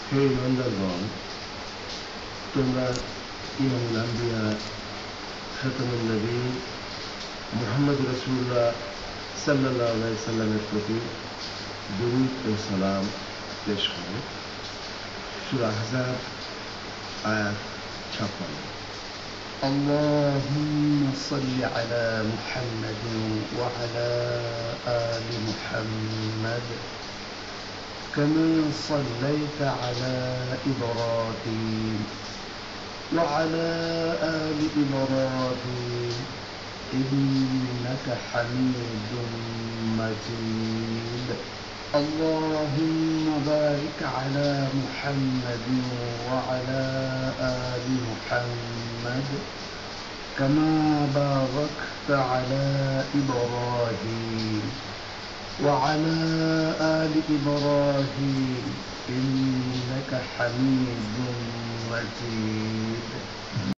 হে ইমানদারগণ, তোমরা ইমামুল আম্বিয়া খাতামুন নবী মুহাম্মদ রাসূলুল্লাহ সাল্লাল্লাহু আলাইহি সাল্লামের প্রতি দুরূদ ও সালাম পেশ করো। সূরা আহজাব আয়াত 56। اللهم صل على محمد وعلى آل محمد كما صليت على إبراهيم وعلى آل إبراهيم إنك حميد مجيد. اللهم بارك على محمد وعلى آل محمد كما باركت على إبراهيم وعلى آل إبراهيم إنك حميد مجيد.